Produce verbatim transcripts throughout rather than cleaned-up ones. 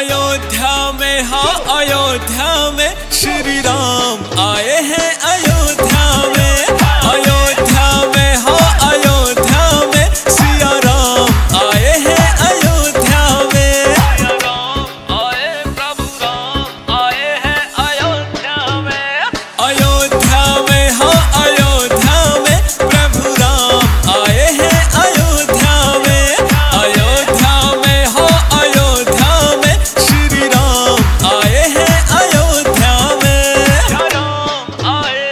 अयोध्या में, हाँ अयोध्या में श्री राम आए हैं अयोध्या में। अयोध्या में, हाँ अयोध्या में सिया राम आए हैं अयोध्या में। सिया राम आए, प्रभु राम आए हैं अयोध्या में। अयोध्या में, हाँ अयोध्या में प्रभु राम आए हैं अयोध्या में। अयोध्या में, हाँ अयोध्या में श्री राम आए हैं अयोध्या में। सिया राम आए।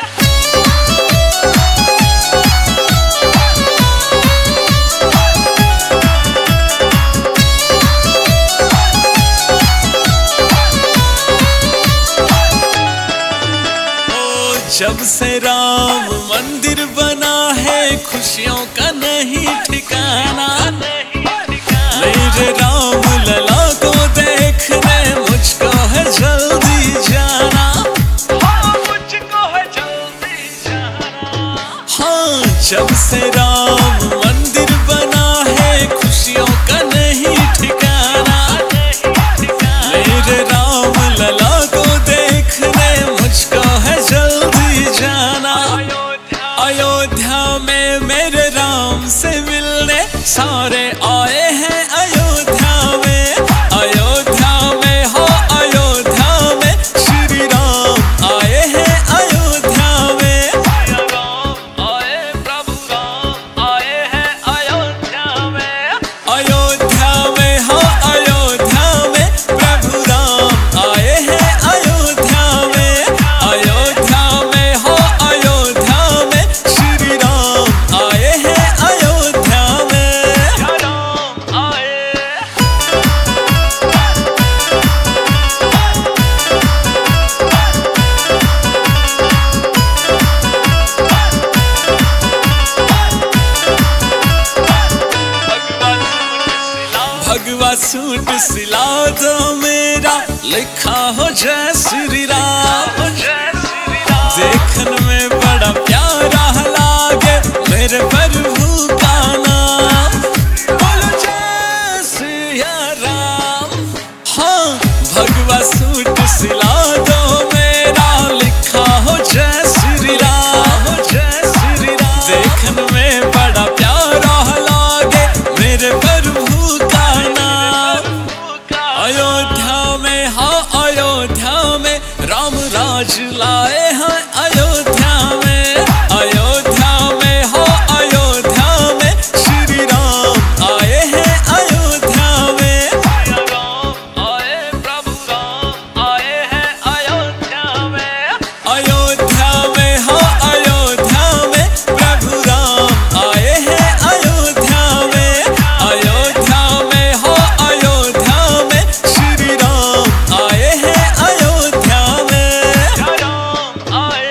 जब से राम मंदिर बना है खुशियों का नहीं ठिकाना। मेरे राम लला को देखने मुझको है जल्दी जाना। हाँ मुझको है जल्दी जाना। हाँ जब से राम मंदिर बना है खुशियों का नहीं ठिकाना। मेरे राम लला को देखने मुझको है जल्दी जाना। अयोध्या में मेरे राम से मिलने सारे आए हैं अयोध्या में। अयोध्या में, हाँ अयोध्या में श्री राम आए हैं अयोध्या में। सिया राम आए, प्रभु राम आए हैं अयोध्या में। अयोध्या में, हाँ अयोध्या में प्रभु राम आए हैं अयोध्या में। अयोध्या में, हाँ अयोध्या में श्री राम आए हैं अयोध्या में। सिया राम आए। भगवा सूट सिला दो मेरा, लिखा हो जय श्री राम। देखने में बड़ा प्यारा लागे मेरे प्रभु का नाम। बोलो जय सिया राम। हाँ भगवा सूट सिला दो मेरा, लिखा हो जय श्री राम। जय श्री राम। देखने में बड़ा प्यारा लागे मेरे प्रभु का नाम। अयोध्या में, हाँ अयोध्या में राम राज लाए हैं अयोध्या में। अयोध्या में, हाँ अयोध्या में श्री राम आए हैं अयोध्या में। सिया राम आए, प्रभु राम आए हैं अयोध्या में। अयोध्या में, हाँ अयोध्या में प्रभु राम आए हैं अयोध्या में। अयोध्या में, हाँ अयोध्या में श्री राम आए हैं अयोध्या में। सिया राम आए।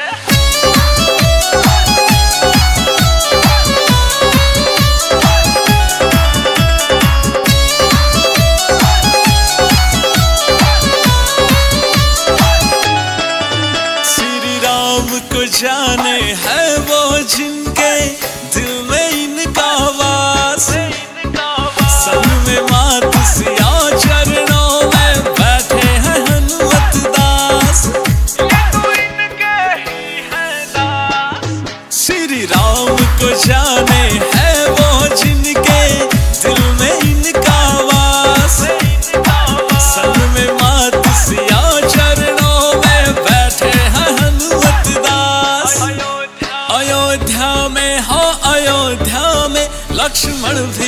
श्री राम को जाने है वो जिनके दिल में इनका वास। संग में मात सिया चरणों में बैठे हैं हनुमत दास। श्री राम को जाने है वो जिनके दिल में इनका वास। संग में मात सिया चरणों में बैठे हैं हनुमत दास। अयोध्या में, हाँ अयोध्या में लक्ष्मण